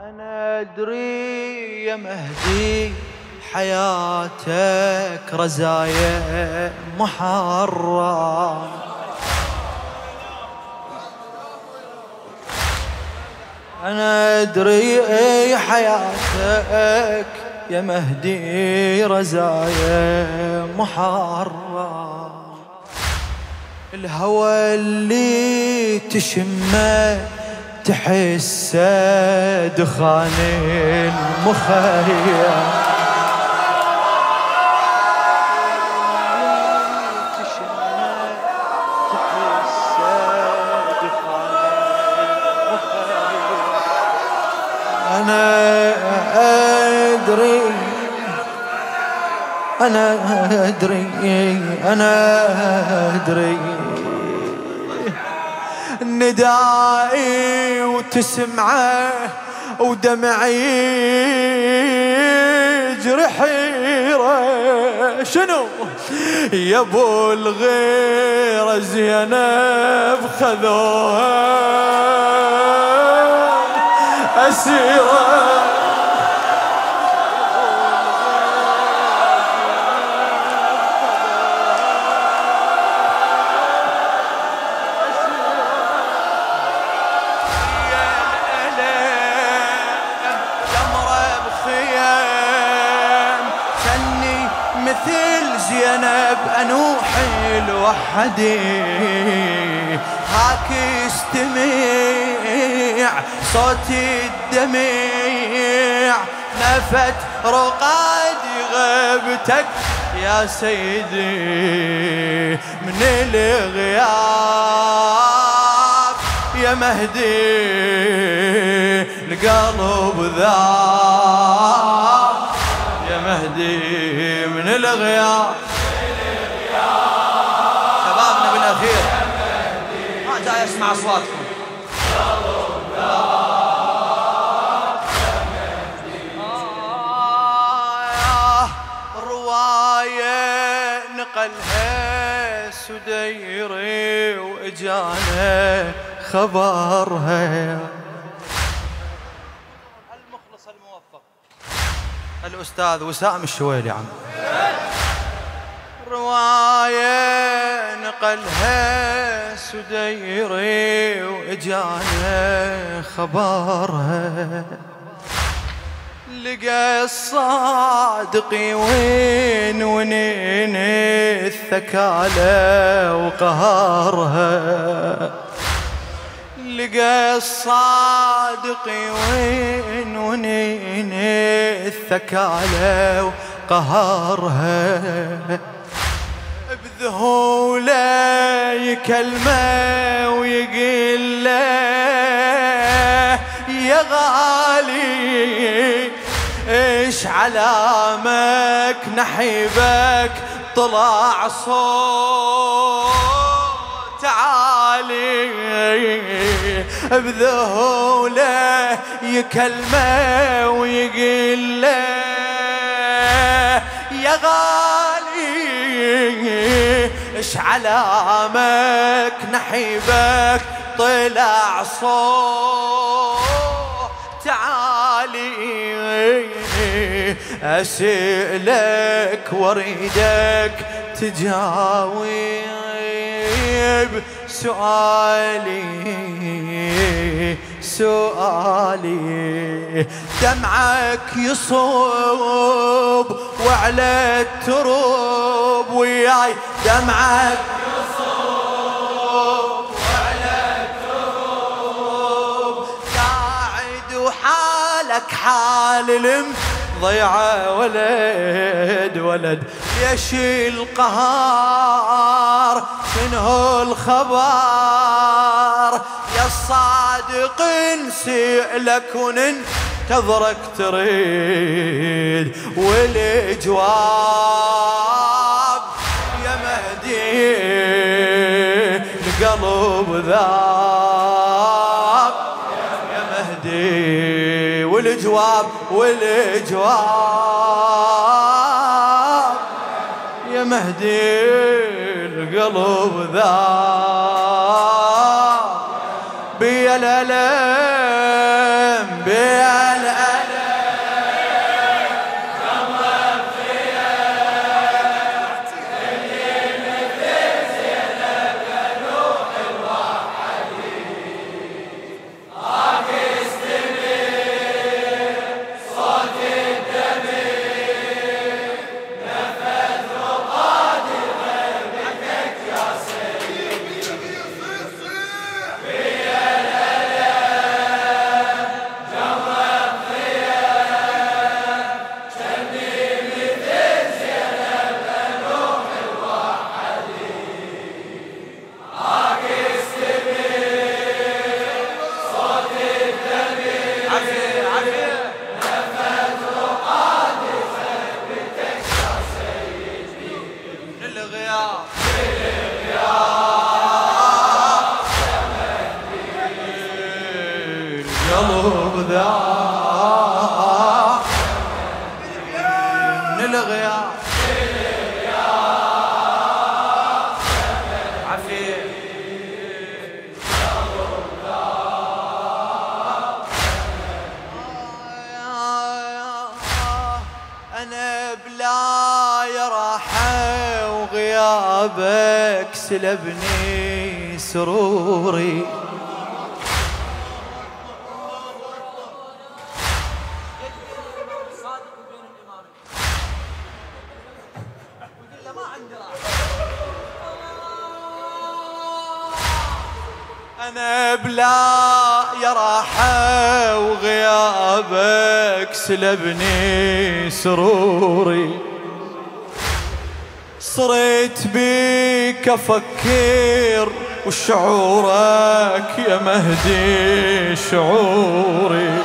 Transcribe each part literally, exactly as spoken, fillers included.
أنا أدري يا مهدي حياتك رزايا محرم، أنا أدري حياتك يا مهدي رزايا محرم. الهوى اللي تشمه تحسه دخان المخيم، أنا أدري أنا أدري أنا أدري ندائي وتسمعه ودمعي يجري حيرة. شنو يا ابو الغيرة زينب خذوها أسيرة، مثل زينب أنوحي لوحدي هاك استمع صوت الدمع نفت رقاد غيبتك يا سيدي من الغياب يا مهدي القلب ذاب يا مهدي من الغياب. شبابنا بالأخير ما جاي أسمع أصواتكم. آه رواية نقلها سديري وإجانا خبرها المخلص الموفق الأستاذ وسام الشويلي. عم رواية نقلها سديري وإجانا خبرها لقى الصادقي وين ونين الثكالة وقهرها لقى الصادقي وين ونين الثكالة وقهرها بذهوله يكلمه ويقول له يا غالي ايش علامك نحيبك طلع صوت عالي بذهوله يكلمه ويقول له يا غالي ايش علامك نحيبك طلع صوت عالي أسألك واريدك تجاوب سؤالي سؤالي دمعك يصب وعلى التراب وياي دمعك يصب وعلى التراب قاعد وحالك حال الم ضيعة ولد ولد ليش القهار شنو الخبر يا الصادق نسألك وننتظرك تريد والجواب يا مهدي القلب ذاب يا مهدي والجواب والجواب يا مهدي القلب ذاب بيا الألم بيا ذا من الغياب عفيف أنا بلا يراحة وغيابك سلبني سروري أنا بلا يراحة وغيابك سلبني سروري صرت بيك أفكر وشعورك يا مهدي شعوري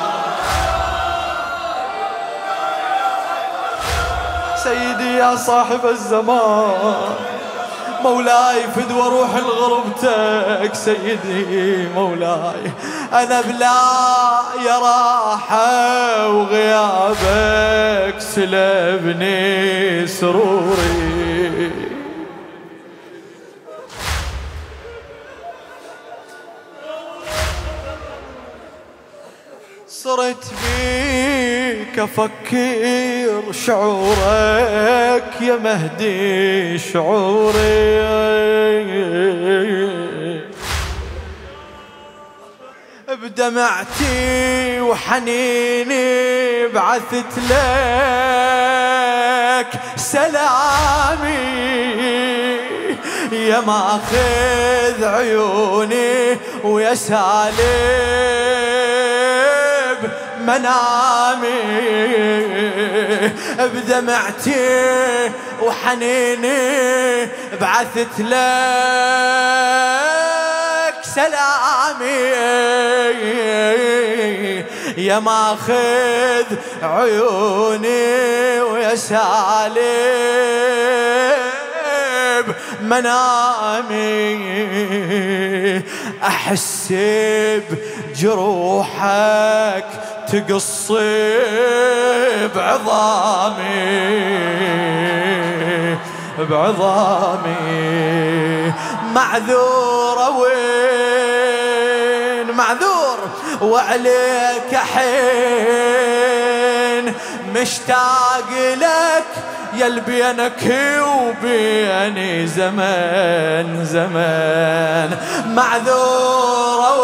سيدي يا صاحب الزمان مولاي فدوى روح لغربتك سيدي مولاي أنا بلا يا راحة وغيابك سلبني سروري صرت بيك أفكر شعورك يا مهدي شعوري بدمعتي وحنيني بعثت لك سلامي يا ماخذ عيوني ويا سالب منامي بدمعتي وحنيني بعثت لك سلامي يا ماخذ عيوني ويا سالب منامي أحس بجروحك تقص بعظامي بعظامي معذور وين معذور وعليك حين مشتاق لك يا بينك وبيني زمان زمان معذور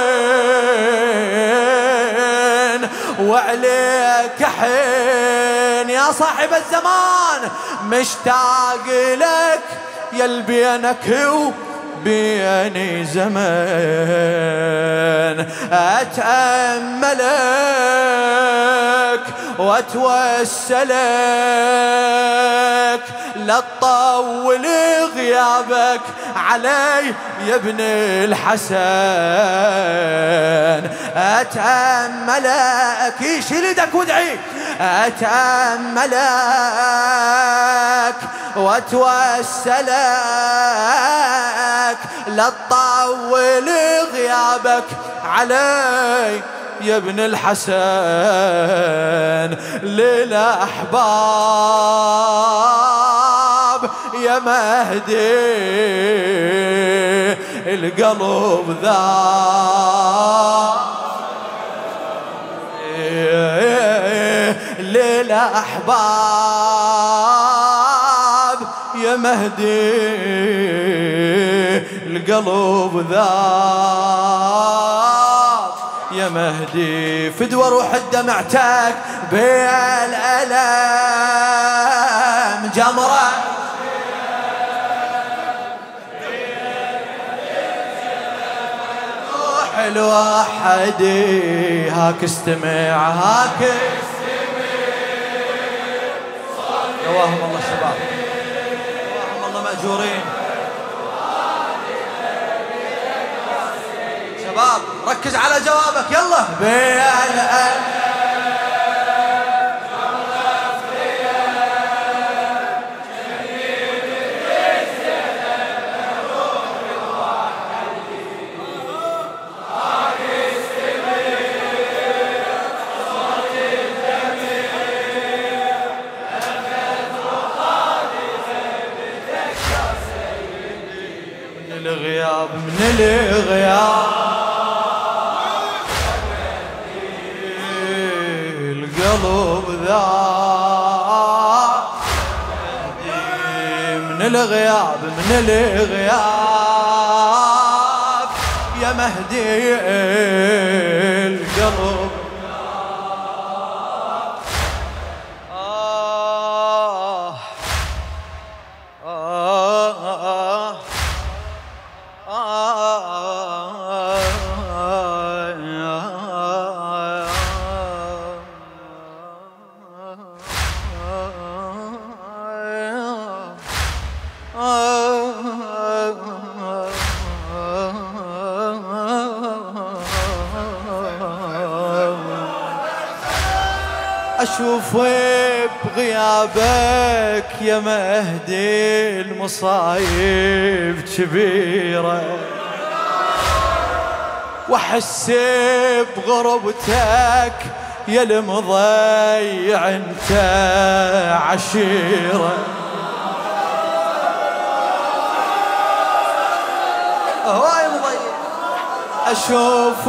وين وعليك حين يا صاحب الزمان مشتاق لك يا بينك وبيني زمان أتأملك واتوسلك لا تطول غيابك علي يا ابن الحسن أتأملك يشيل يدك وادعي أتأملك واتوسلك لا تطول غيابك علي يا ابن الحسن للأحباب يا مهدي القلب ذا للأحباب يا مهدي القلب ذا يا مهدي فدوى روح دمعتك بالألم جمرة روح الوحدي هاك استمع هاك استمع رواهم الله شباب رواهم الله مأجورين شباب ركز على جوابك يلا بالألم من الغياب القلب ذاب من الغياب من الغياب يا مهدي القلب آه آه أشوف بغيابك يا مهدي المصايب كبيرة وأحس بغربتك يا المضيع انت عشيرة هواي مضيع أشوف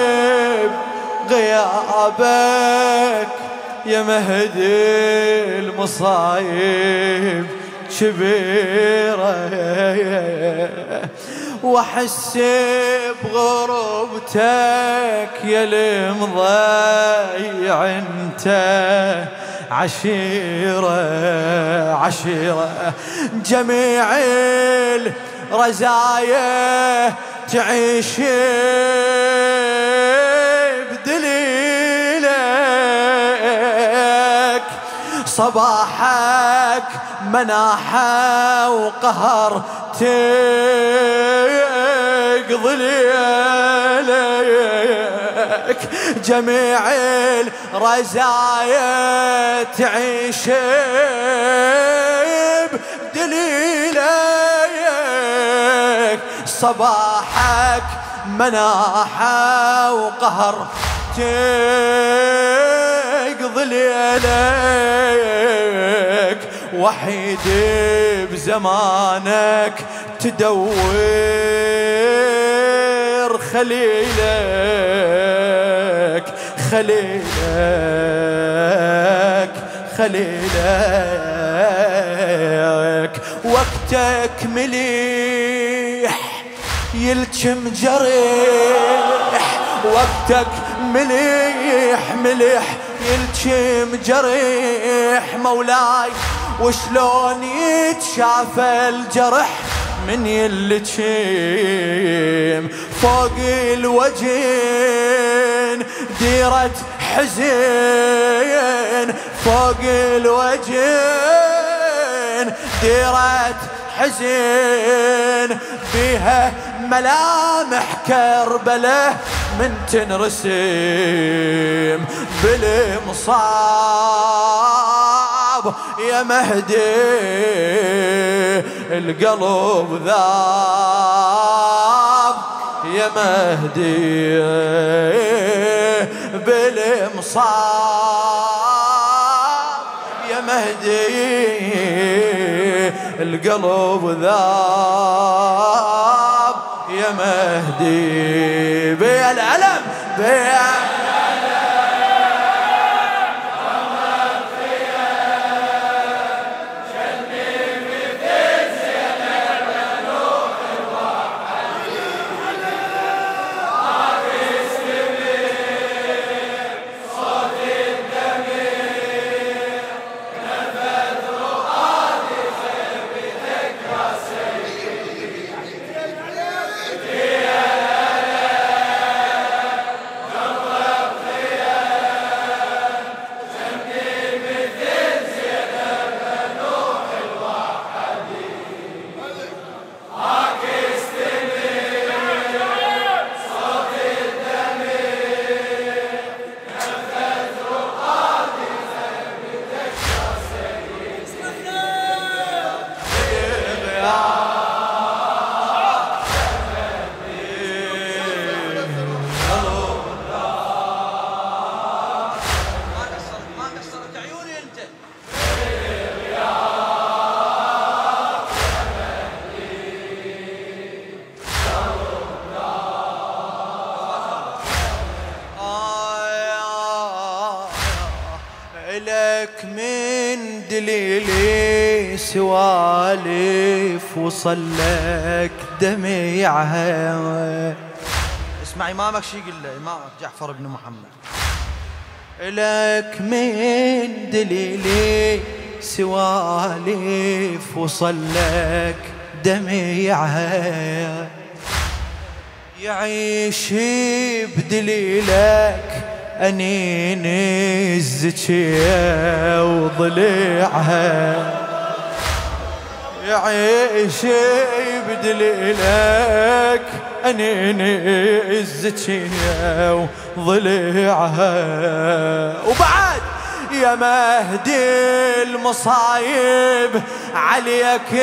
بغيابك يا مهدي المصايب كبيرة وأحس بغربتك يا المضيع انت عشيرة عشيرة جميع الرزايا تعيش بدليلك صباحك مناحة وقهر تقضي ليلك جميع الرزايا تعيش بدليلك صباحك مناحة وقهر تقضي ليلك وحيد بزمانك تدور خليلك خليلك خليلك وقتك مليح يلجم جريح وقتك مليح مليح يلجم جريح مولاي وشلون يتشاف الجرح من يلجم فوق الوجين ديرة حزين فوق الوجين ديرة حزين بيها ملامح كربله من تنرسم بالمصاب يا مهدي القلب ذاب يا مهدي بالمصاب يا مهدي القلب ذاب يا مهدي بيا العلم بيا إلك من دليلي سوالف وصلك دميعها. اسمع إمامك شي يقول له إمامك جعفر بن محمد. إلك من دليلي سوالف وصلك دميعها، يعيش بدليلك أنين الزكية وضليعها، يعيش بدليلك أنين الزكية وضليعها. وبعد يا مهدي المصايب عليك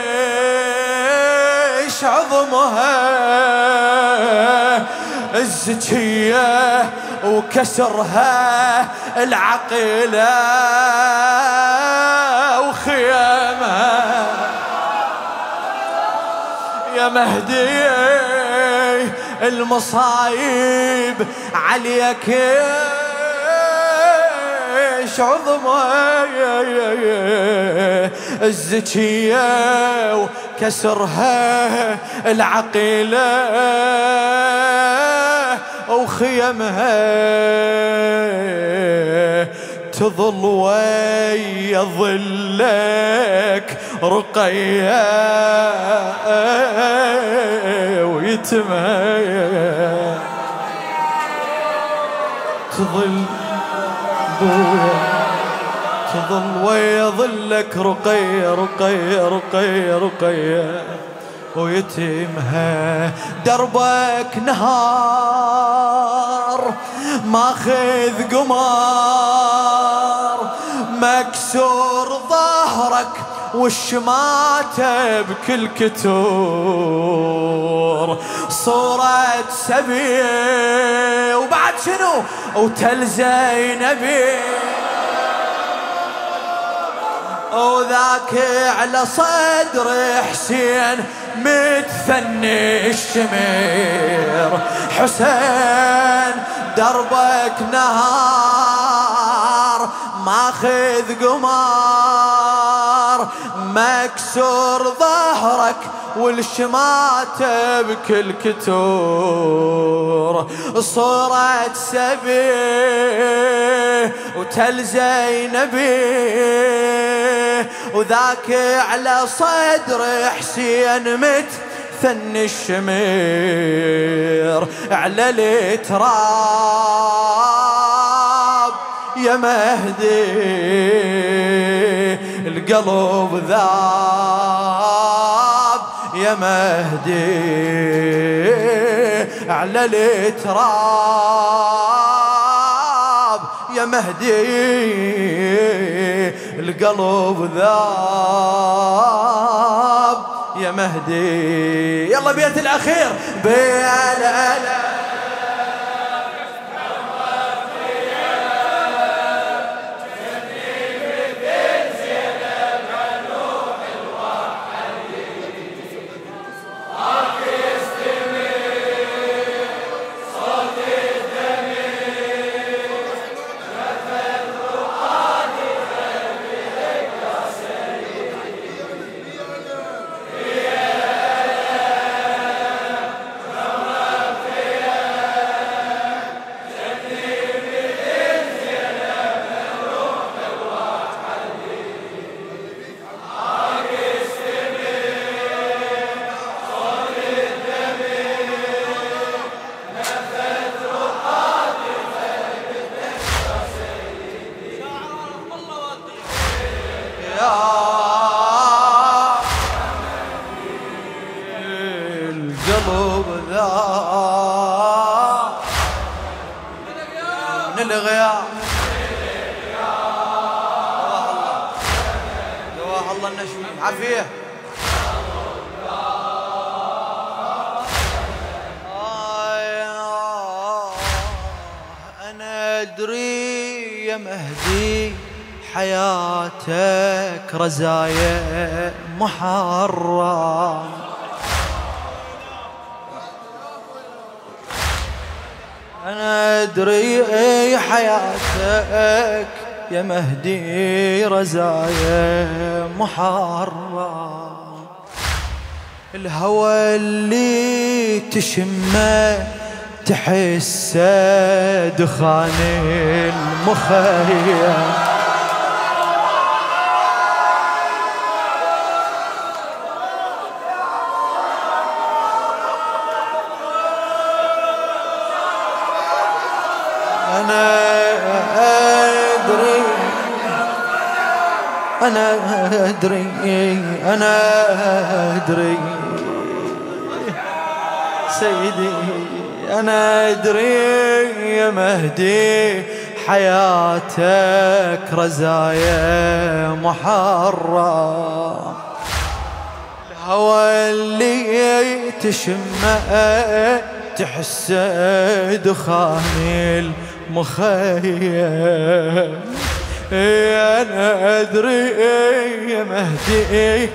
ايش عظمها، الزكية وكسرها العقيلة وخيامها. يا مهدي المصايب عليك ايش عظمها، الزكية وكسرها العقيلة وخيمها، تظل ويا ظلك رقية ويتمها، تظل تظل ويا ظلك رقية رقية رقية رقية ويتمها. دربك نهار ماخذ قمار، مكسور ظهرك والشماتة بكل كتور، صورة سبي وبعد شنو وتلزينبي، وذاك على صدر حسين متثني الشمير. حسين دربك نهار ماخذ قمار، مكسور ظهرك والشماتة بكل كتور، صورة سبي وتلزينبي، وذاك على صدر حسين متثني الشمير. على التراب يا مهدي القلب ذاب، يا مهدي على التراب يا مهدي القلب ذاب، يا مهدي. يلا بيت الأخير بيت القلب ذاب من الغياب. دواه الله النشوي عافية. أنا أدري يا مهدي حياتك رزايا محرم، أنا أدري حياتك يا مهدي رزايا محرم. الهوى اللي تشمه تحسه دخان المخيم. أنا أدري أنا أدري أنا أدري سيدي أنا أدري يا مهدي حياتك رزايا محرم. الهوى اللي تشمه تحسه دخان المخيم. أنا أدري يا مهدي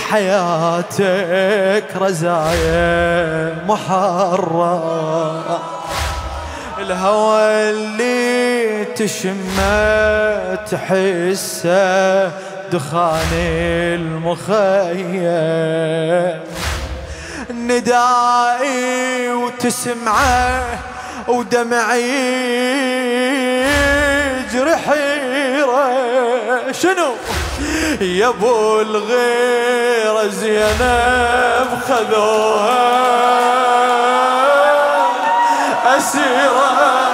حياتك رزايا محرم. الهوى اللي تشمه تحسه دخان المخيم. ندائي وتسمعه ودمعي يجرح حيرة. شنو يا ابو الغيرة زينب خذوها أسيرة.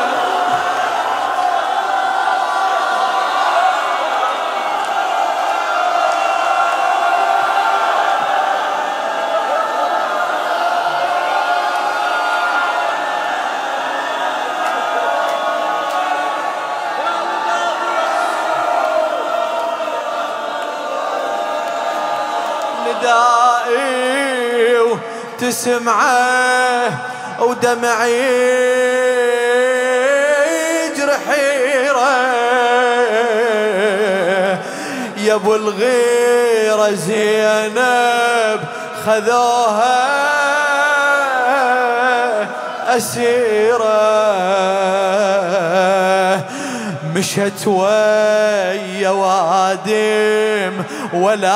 ندائي وتسمعه ودمعي يجرح حيرة. يا ابو الغيرة زينب خذوها أسيرة. مشت ويا وادم ولا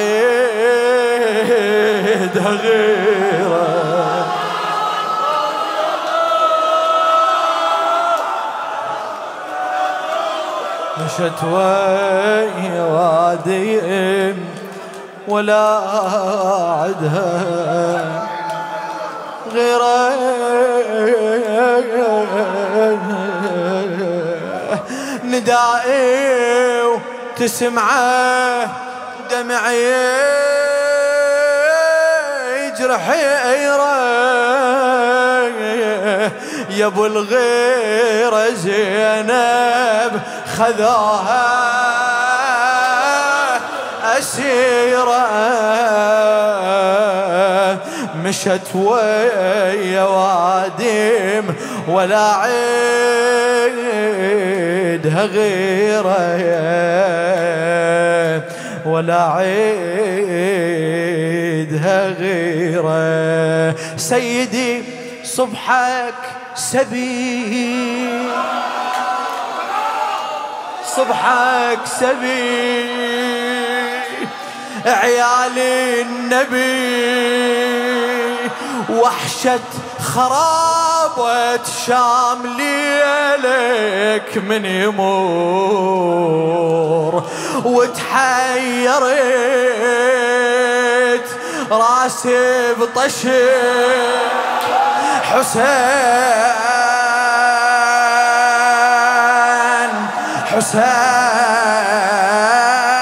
عيدها غيره. مشت ويا وادم ولا عدها غيره. ندائي وتسمعه دمعي يجرح حيرة. يا ابو الغيرة زينب خذوها أسيرة. مشت ويا وادم ولا عيدها غيره ولا عيدها غيره. سيدي صبحك سبيل صبحك سبيل عيال النبي. وحشة خرابة شام ليلك من يمور. وتحيرت راسي بطشت حسين حسين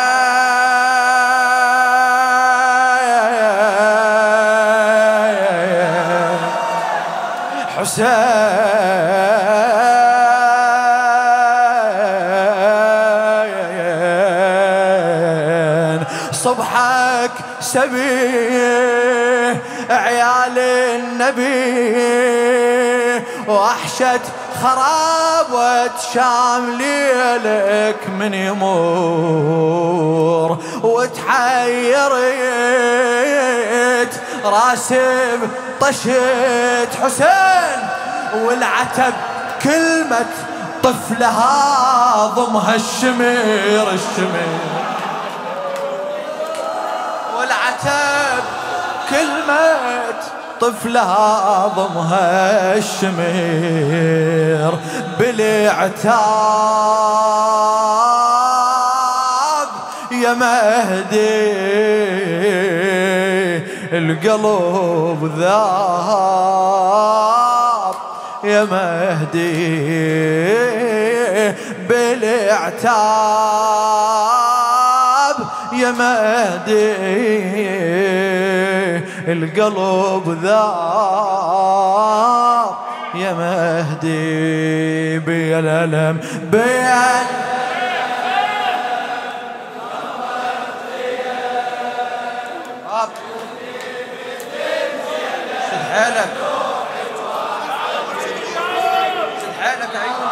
حسين. صبحك سبيه عيال النبي. وحشة خرابة شام ليلك من يمور. وتحيرت راسي طشت حسين. والعتب كلمة طفلها ضمها الشمير الشمير، والعتب كلمة طفلها ضمها الشمير، بالعتاب يا مهدي القلب ذاب، يا مهدي بالعتاب يا مهدي القلب ذاب، يا مهدي بالألم بيا شد حيلك شد حيلك عيوني